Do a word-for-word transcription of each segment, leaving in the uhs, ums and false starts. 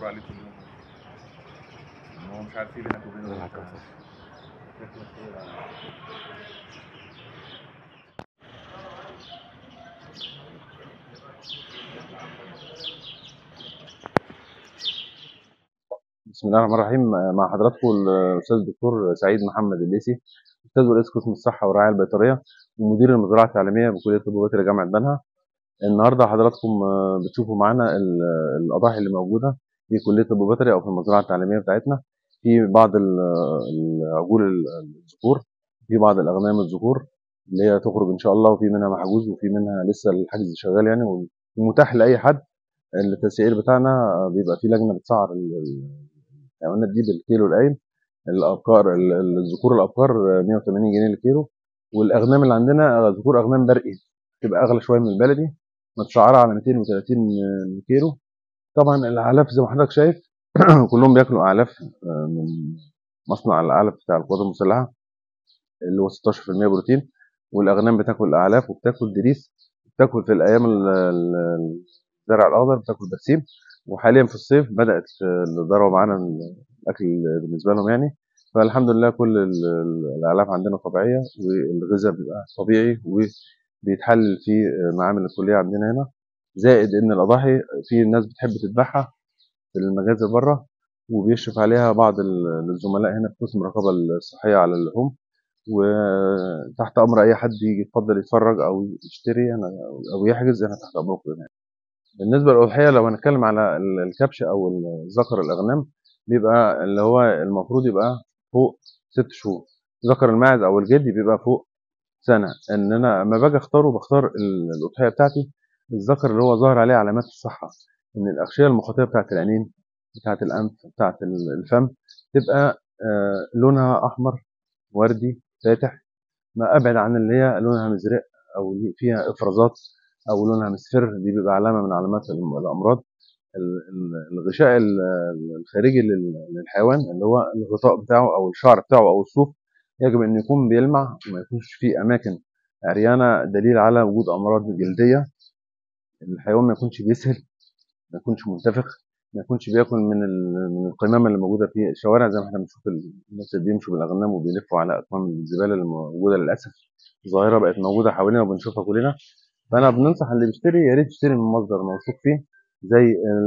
عليه كل يوم، ان هو مش عارف ايه بينك وبينه. بسم الله الرحمن الرحيم. مع حضراتكم الاستاذ الدكتور سعيد محمد الليثي، استاذ ورئيس قسم الصحه والرعايه البيطريه ومدير المزرعه التعليميه بكليه الطب البيطري جامعه بنها. النهارده حضراتكم بتشوفوا معانا الاضاحي اللي موجوده في كليه الطب البيطري او في المزرعه التعليميه بتاعتنا. في بعض العجول الذكور، في بعض الاغنام الذكور اللي هي تخرج ان شاء الله، وفي منها محجوز وفي منها لسه الحجز شغال يعني، ومتاح لاي حد. التسعير بتاعنا بيبقى في لجنه بتسعر الحيوانات دي بالكيلو القايم. الابقار الذكور الابقار مية وتمانين جنيه للكيلو، والاغنام اللي عندنا ذكور اغنام برقي تبقى اغلى شويه من البلدي، متسعره على ميتين وتلاتين كيلو. طبعا الاعلاف زي ما حضرتك شايف كلهم بياكلوا اعلاف من مصنع الاعلاف بتاع القوات المسلحه اللي هو ستاشر في المية بروتين، والاغنام بتاكل اعلاف وبتاكل دريس، بتاكل في الايام الزرع الاخضر بتاكل برسيم. وحاليا في الصيف بدات الضربه معانا الاكل بالنسبه لهم يعني. فالحمد لله كل الاعلاف عندنا طبيعيه، والغذاء بيبقى طبيعي وبيتحلل في معامل الكليه عندنا هنا. زائد ان الاضاحي في ناس بتحب تذبحها في المجازر بره، وبيشرف عليها بعض الزملاء هنا في قسم الرقابه الصحيه على اللحوم. وتحت امر اي حد يجي يتفضل يتفرج او يشتري انا او يحجز، انا تحت امركم يعني. بالنسبه للاضحيه لو هنتكلم على الكبش او ذكر الاغنام، بيبقى اللي هو المفروض يبقى فوق ست شهور. ذكر الماعز او الجدي بيبقى فوق سنه. ان انا لما باجي اختاره بختار الاضحيه بتاعتي الذكر اللي هو ظاهر عليه علامات الصحه، ان الاغشيه المخاطيه بتاعت العينين، بتاعت الانف، بتاعت الفم تبقى لونها احمر وردي فاتح، ما ابعد عن اللي هي لونها مزرق او فيها افرازات او لونها مصفر. دي بيبقى علامه من علامات الامراض. الغشاء الخارجي للحيوان اللي هو الغطاء بتاعه او الشعر بتاعه او الصوف يجب ان يكون بيلمع وما يكونش فيه اماكن عريانه، دليل على وجود امراض جلديه. الحيوان ما يكونش بيسهل، ما يكونش منتفخ، ما يكونش بياكل من من القمامه اللي موجوده في الشوارع زي ما احنا بنشوف الناس اللي بيمشوا بالاغنام وبيلفوا على اكمام الزباله اللي موجوده. للاسف ظاهره بقت موجوده حوالينا وبنشوفها كلنا. فانا بننصح اللي بيشتري يا ريت يشتري من مصدر موثوق فيه، زي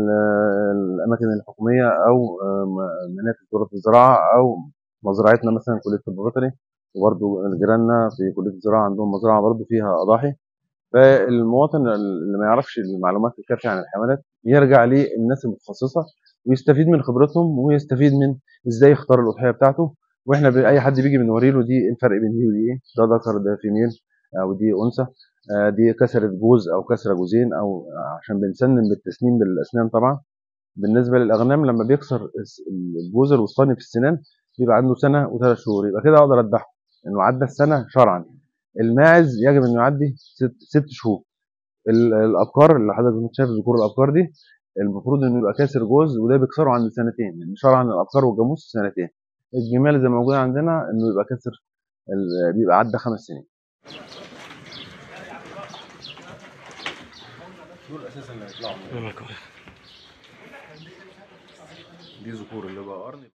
الاماكن الحكوميه او منافذ وزاره الزراعه او مزرعتنا مثلا كليه الطب البيطري. وبرده جيراننا في كليه الزراعه عندهم مزرعه برده فيها اضاحي. فالمواطن اللي ما يعرفش المعلومات الكافيه عن الحيوانات يرجع للناس المتخصصه ويستفيد من خبرتهم ويستفيد من ازاي يختار الاضحيه بتاعته. واحنا اي حد بيجي بنوري له دي الفرق بين دي ودي ايه، ده ذكر ده فيميل او دي انثى، دي كسرت جوز او كسره جوزين، او عشان بنسنن بالتسنين بالاسنان طبعا. بالنسبه للاغنام لما بيكسر الجوز الوسطاني في السنان بيبقى عنده سنه وثلاث شهور، يبقى كده اقدر اذبحه انه عدى السنه شرعا. الماعز يجب انه يعدي ست, ست شهور. الابقار اللي حضرتك شايف ذكور الابقار دي المفروض انه يبقى كاسر جوز، وده بيكسره عند سنتين، لان شرعا الابقار والجاموس سنتين. الجمال زي ما موجود عندنا انه يبقى كاسر، بيبقى عدى خمس سنين. دول اساسا اللي هيطلعوا دي ذكور اللي بقى قرن.